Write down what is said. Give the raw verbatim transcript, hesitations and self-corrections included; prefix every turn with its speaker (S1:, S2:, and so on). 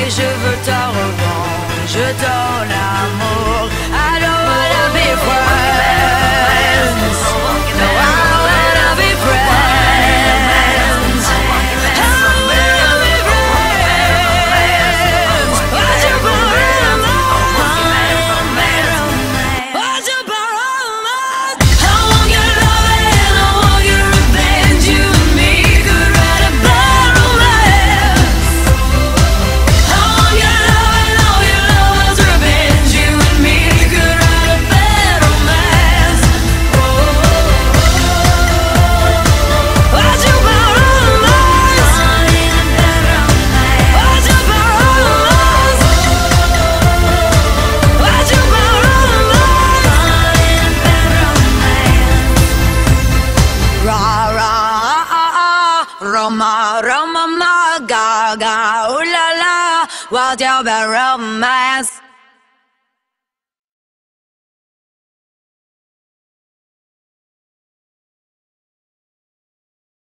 S1: et je veux ta revanche. Je donne l'amour. I don't wanna be friends. No, I don't wanna be friends. I don't wanna be friends. Why'd you borrow mine? Why'd you borrow mine? I want your love and I want your revenge. You and me could write a bad romance. I want your love and all your love's revenge. You and me could write a bad romance. Oh, why'd you borrow mine? Why'd you borrow mine? Why'd you borrow mine? Ra ra ah ah, Roma Roma ma ga ga, ooh la la, wild your bad romance.